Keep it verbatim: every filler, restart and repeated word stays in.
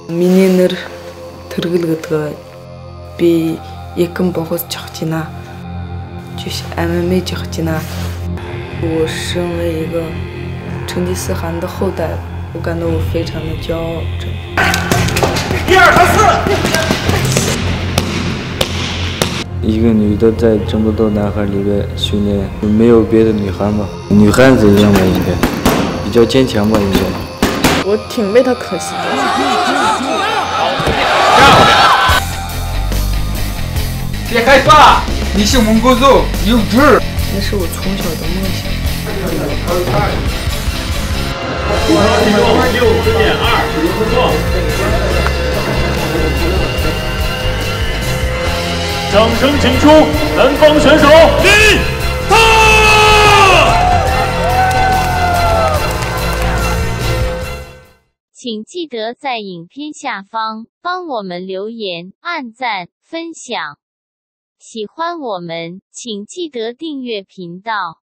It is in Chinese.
Миний нэр Тэргэл гэдэг. Би Якэн богоос жахж байна. Жиш амэмэ жахж байна. 我身为一个成吉思汗的后代，我感到我非常的骄傲。一二三四。一个女的在这么多男孩里边训练，没有别的女孩吗？女汉子一样吧，应该比较坚强吧，应该。我挺为她可惜的。 别害怕，你是蒙古族，有志。 那是我从小的梦想。 六十点二，不错。掌声请出南方选手李涛。 请记得在影片下方帮我们留言、按赞、分享。喜欢我们，请记得订阅频道。